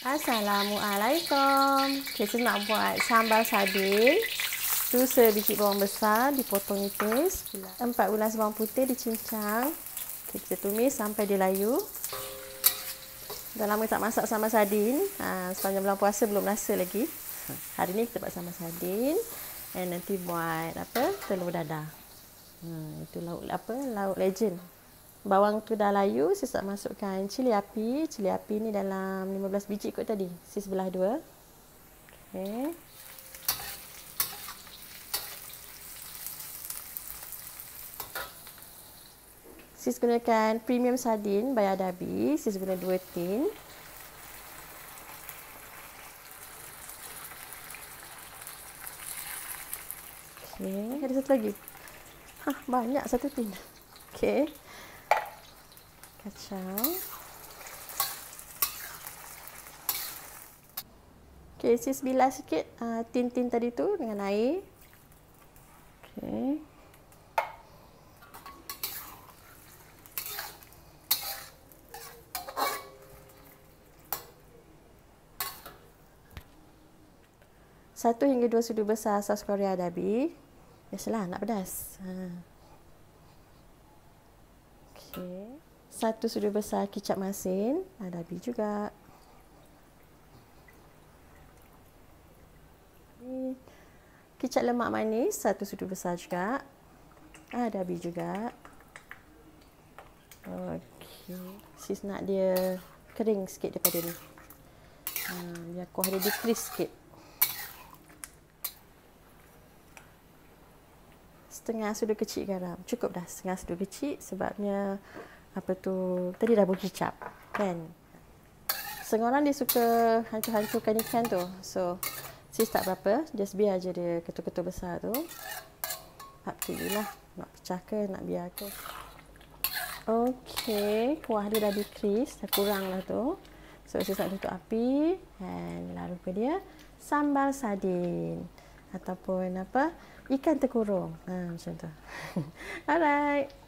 Assalamualaikum. Kita nak buat sambal sardin. Tu sebiji bawang besar dipotong nipis. 4 ulas bawang putih dicincang. Kita tumis sampai dia layu. Dah lama tak masak sambal sardin. Sepanjang bulan puasa belum rasa lagi. Hari ni kita buat sambal sardin. Dan nanti buat telur dadah. Itu lauk lauk legend. Bawang tu dah layu, saya tak masukkan cili api. Cili api ni dalam 15 biji kot tadi. Sis belah dua. Okey. Sis gunakan premium sardin by Adabi. Sis guna 2 tin. Okey, ada satu lagi. Banyak satu tin. Okey. Kacang. Okey, sis bilas sikit tin-tin tadi tu dengan air. Okey. Satu hingga 2 sudu besar sos Korea Adabi. Biasalah nak pedas. Okey. 1 sudu besar kicap masin, Adabi juga. Kicap lemak manis, 1 sudu besar juga. Adabi juga. Okey. Sis nak dia kering sikit daripada ni. Biar kuah dia decrease sikit. Setengah sudu kecil garam. Cukup dah setengah sudu kecil sebabnya tadi dah berkicap kan. Setengah orang dia suka hancur-hancurkan ikan tu. So sis tak berapa, just biar je dia ketul-ketul besar tu. Up to you lah, nak pecah ke, nak biar ke. Okey, kuah dia dah decrease, dah kurang lah tu. So sis nak tutup api dan inilah rupa dia sambal sardin ataupun ikan terkurung. Macam tu. Alright.